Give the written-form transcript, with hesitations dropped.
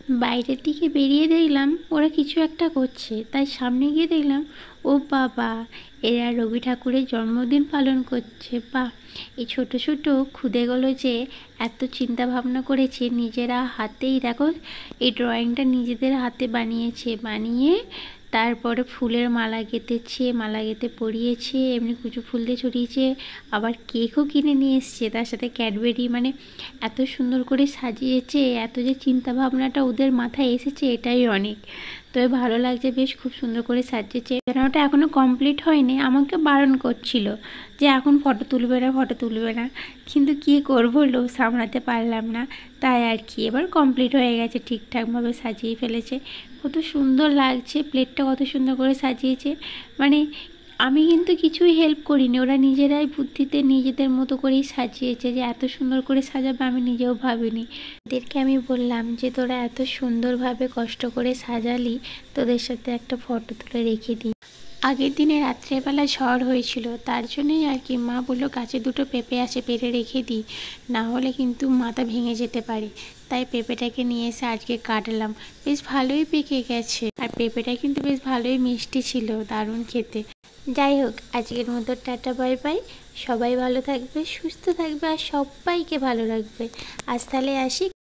বাইরের দিকে বেরিয়ে দেখলাম ওরা কিছু একটা করছে, তাই সামনে গিয়ে দেখলাম ও বাবা, এরা রবি ঠাকুরের জন্মদিন পালন করছে। বা এই ছোট ছোট খুদেগুলো যে এত চিন্তা ভাবনা করেছে, নিজেরা হাতেই দেখো এই ড্রয়িংটা নিজেদের হাতে বানিয়ে তারপরে ফুলের মালা গেঁথেছে, মালা গেঁথে পরিয়েছে, এমনি কুচো ফুল দিয়ে ছড়িয়েছে, আবার কেকও কিনে নিয়ে এসছে, তার সাথে ক্যাডবেরি। মানে এত সুন্দর করে সাজিয়েছে, এত যে চিন্তা ভাবনাটা ওদের মাথায় এসেছে এটাই অনেক। তবে ভালো লাগছে, বেশ খুব সুন্দর করে সাজিয়েছে। ওটা এখনও কমপ্লিট হয়নি, আমাকে বারণ করছিল যে এখন ফটো তুলবে না, কিন্তু কী করবো, লোভ সামলাতে পারলাম না, তাই আর কি। এবার কমপ্লিট হয়ে গেছে, ঠিকঠাকভাবে সাজিয়ে ফেলেছে, কত সুন্দর লাগছে। প্লেটটা কত সুন্দর করে সাজিয়েছে, মানে আমি কিন্তু কিছুই হেল্প করিনি, ওরা নিজেরাই বুদ্ধিতে নিজেদের মতো করেই সাজিয়েছে। যে এত সুন্দর করে সাজাবে আমি নিজেও ভাবিনি। এদেরকে আমি বললাম যে তোরা এত সুন্দরভাবে কষ্ট করে সাজালি, তোদের সাথে একটা ফটো তুলে রেখে দিই। আগের দিনে রাত্রেবেলা ঝড় হয়েছিল, তার জন্যই আর কি। মা বললো গাছে দুটো পেঁপে আছে, পেড়ে রেখে দিই, না হলে কিন্তু মাথা ভেঙে যেতে পারে। তাই পেঁপেটাকে নিয়ে এসে আজকে কাটলাম, বেশ ভালোই পেকে গেছে। আর পেঁপেটা কিন্তু বেশ ভালোই মিষ্টি ছিল, দারুণ খেতে। যাই হোক, আজকের মতো টাটা বাই বাই। সবাই ভালো থাকবে, সুস্থ থাকবে, আর সবাইকে ভালো রাখবে। আজ তাহলে আসি।